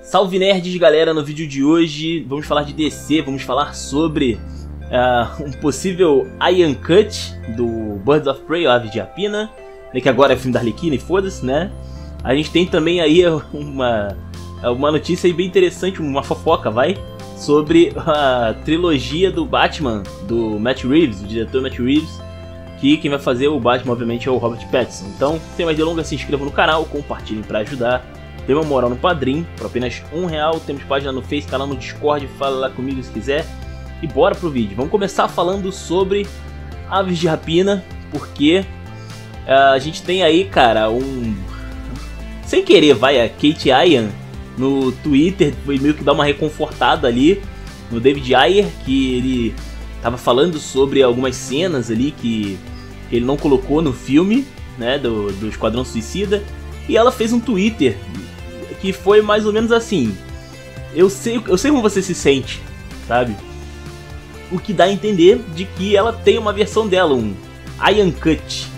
Salve nerds, galera! No vídeo de hoje vamos falar de DC, vamos falar sobre um possível Iron Cut do Birds of Prey, ou Aves de Rapina, que agora é filme da Arlequina e foda-se, né? A gente tem também aí uma notícia aí bem interessante, uma fofoca, sobre a trilogia do Batman, do Matt Reeves, o diretor Matt Reeves, que quem vai fazer o Batman, obviamente, é o Robert Pattinson. Então, sem mais delongas, se inscrevam no canal, compartilhem pra ajudar. Dê uma moral no Padrim, por apenas R$1. Temos página no Face, canal no Discord, fala lá comigo se quiser. E bora pro vídeo. Vamos começar falando sobre Aves de Rapina, porque a gente tem aí, cara, sem querer, a Kate Ryan no Twitter, foi meio que dar uma reconfortada ali no David Ayer, que ele tava falando sobre algumas cenas ali que ele não colocou no filme, né, do Esquadrão Suicida. E ela fez um Twitter que foi mais ou menos assim: eu sei como você se sente, sabe? O que dá a entender de que ela tem uma versão dela, um Iron Cut.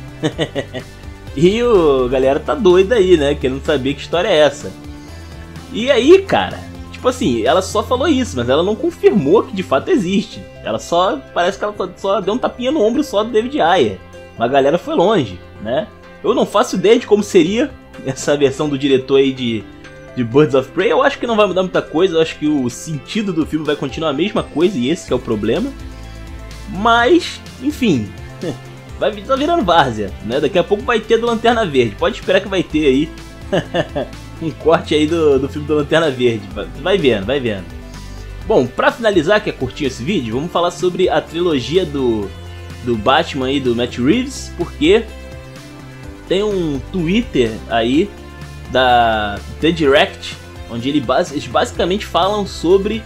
E a galera tá doida aí, né? Querendo saber que história é essa. E aí, cara, tipo assim, ela só falou isso, mas ela não confirmou que de fato existe. Ela parece que ela só deu um tapinha no ombro só do David Ayer. Mas a galera foi longe, né? Eu não faço ideia de como seria essa versão do diretor aí de Birds of Prey. Eu acho que não vai mudar muita coisa, eu acho que o sentido do filme vai continuar a mesma coisa, e esse que é o problema. Mas, enfim, tá virando várzea, né? Daqui a pouco vai ter do Lanterna Verde, pode esperar que vai ter aí um corte aí do filme do Lanterna Verde, vai vendo. Bom, pra finalizar, que é curtinho esse vídeo, vamos falar sobre a trilogia do Batman aí, do Matt Reeves, porque tem um Twitter aí da The Direct, onde eles basicamente falam sobre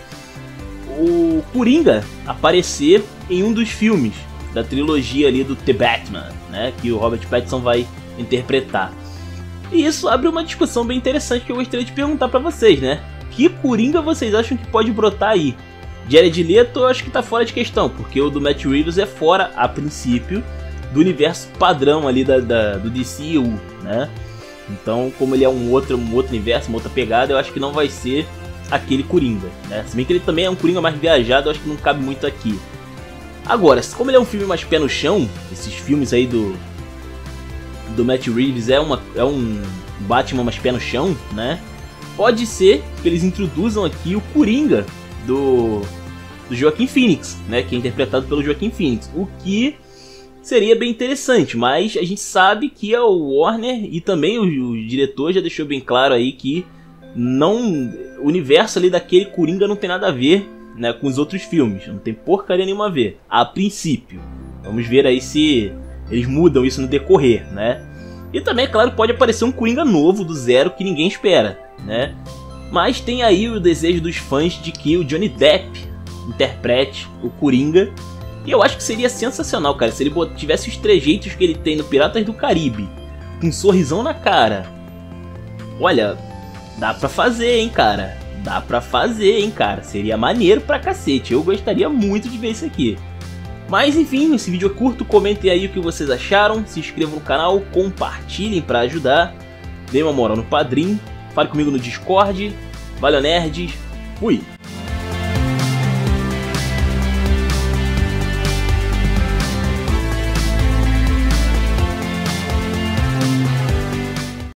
o Coringa aparecer em um dos filmes da trilogia ali do The Batman, né, que o Robert Pattinson vai interpretar. E isso abre uma discussão bem interessante que eu gostaria de perguntar pra vocês, né? Que Coringa vocês acham que pode brotar aí? Jared Leto eu acho que tá fora de questão, porque o do Matt Reeves é fora, a princípio, do universo padrão ali do DCU, né? Então, como ele é um outro universo, uma outra pegada, eu acho que não vai ser aquele Coringa, né? Se bem que ele também é um Coringa mais viajado, eu acho que não cabe muito aqui. Agora, como ele é um filme mais pé no chão, esses filmes aí do Matt Reeves é um Batman mais pé no chão, né? Pode ser que eles introduzam aqui o Coringa do Joaquin Phoenix, né? Que é interpretado pelo Joaquin Phoenix, o que seria bem interessante, mas a gente sabe que o Warner e também o diretor já deixou bem claro aí que o universo ali daquele Coringa não tem nada a ver, né, com os outros filmes, não tem porcaria nenhuma a ver, a princípio. Vamos ver aí se eles mudam isso no decorrer, né? E também, é claro, pode aparecer um Coringa novo, do zero, que ninguém espera, né? Mas tem aí o desejo dos fãs de que o Johnny Depp interprete o Coringa. E eu acho que seria sensacional, cara, se ele tivesse os trejeitos que ele tem no Piratas do Caribe, com um sorrisão na cara. Olha, dá pra fazer, hein, cara. Seria maneiro pra cacete. Eu gostaria muito de ver isso aqui. Mas enfim, esse vídeo é curto. Comentem aí o que vocês acharam. Se inscrevam no canal, compartilhem pra ajudar. Dê uma moral no Padrim. Fale comigo no Discord. Valeu, nerds. Fui!